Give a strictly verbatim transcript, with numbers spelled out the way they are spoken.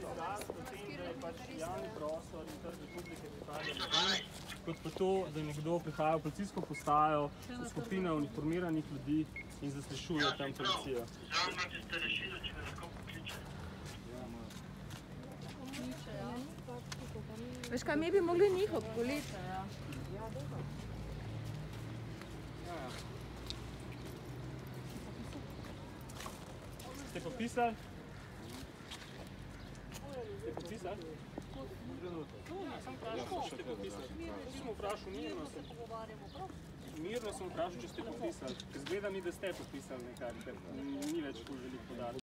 Kot pa to, da nekdo prihaja v policijsko postajo, v skupine uniformiranih ljudi in zaslišuje tam policijo. Zanima, če ste rešili, če me lahko pokliče. Veš kaj, mi bi mogli njih obkoliti. Ste popisali? Ste popisali? Sem vprašal, če ste popisali. Nismo vprašal, mirno sem. Mirno sem vprašal, če ste popisali. Ker zgleda mi, da ste popisali nekaj, ker ni več ful